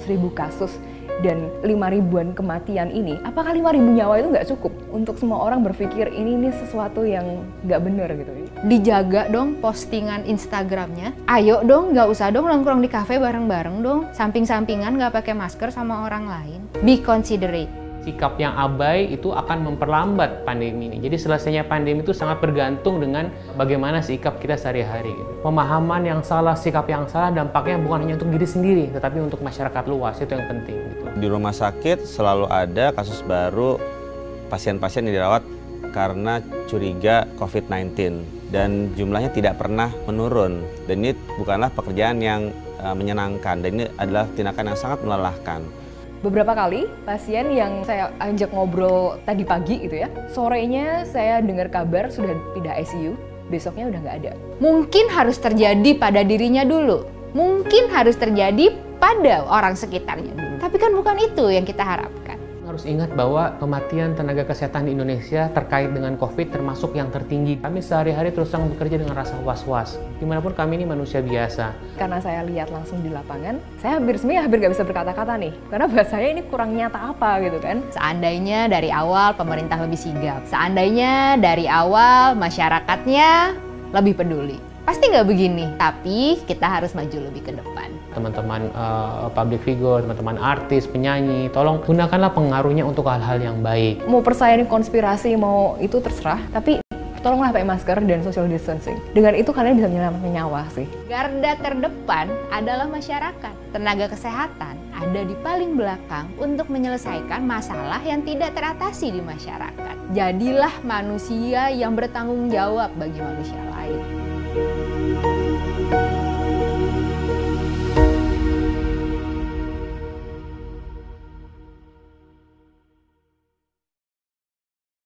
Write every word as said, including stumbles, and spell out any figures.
ribu kasus dan lima ribuan kematian ini, apakah lima ribu nyawa itu nggak cukup untuk semua orang berpikir ini ini sesuatu yang nggak benar gitu? Dijaga dong postingan Instagramnya. Ayo dong, nggak usah dong nongkrong di kafe bareng-bareng dong. Samping-sampingan nggak pakai masker sama orang lain. Be considerate. Sikap yang abai itu akan memperlambat pandemi ini. Jadi selesainya pandemi itu sangat bergantung dengan bagaimana sikap kita sehari-hari. Gitu. Pemahaman yang salah, sikap yang salah dampaknya bukan hanya untuk diri sendiri, tetapi untuk masyarakat luas, itu yang penting. Gitu. Di rumah sakit selalu ada kasus baru pasien-pasien yang dirawat karena curiga covid sembilan belas dan jumlahnya tidak pernah menurun. Dan ini bukanlah pekerjaan yang uh, menyenangkan dan ini adalah tindakan yang sangat melelahkan. Beberapa kali pasien yang saya ajak ngobrol tadi pagi gitu ya, sorenya saya dengar kabar sudah pindah I C U, besoknya udah nggak ada. Mungkin harus terjadi pada dirinya dulu, mungkin harus terjadi pada orang sekitarnya dulu. Tapi kan bukan itu yang kita harapkan. Harus ingat bahwa kematian tenaga kesehatan di Indonesia terkait dengan COVID termasuk yang tertinggi. Kami sehari-hari terus terang bekerja dengan rasa was-was. Dimanapun kami ini manusia biasa. Karena saya lihat langsung di lapangan, saya hampir sebenarnya hampir nggak bisa berkata-kata nih. Karena buat saya ini kurang nyata apa gitu kan. Seandainya dari awal pemerintah lebih sigap, seandainya dari awal masyarakatnya lebih peduli, pasti nggak begini. Tapi kita harus maju lebih ke depan. Teman-teman uh, public figure, teman-teman artis, penyanyi, tolong gunakanlah pengaruhnya untuk hal-hal yang baik. Mau percaya ini konspirasi, mau itu terserah, tapi tolonglah pakai masker dan social distancing. Dengan itu kalian bisa menyelamatkan nyawa sih. Garda terdepan adalah masyarakat. Tenaga kesehatan ada di paling belakang untuk menyelesaikan masalah yang tidak teratasi di masyarakat. Jadilah manusia yang bertanggung jawab bagi manusia lain.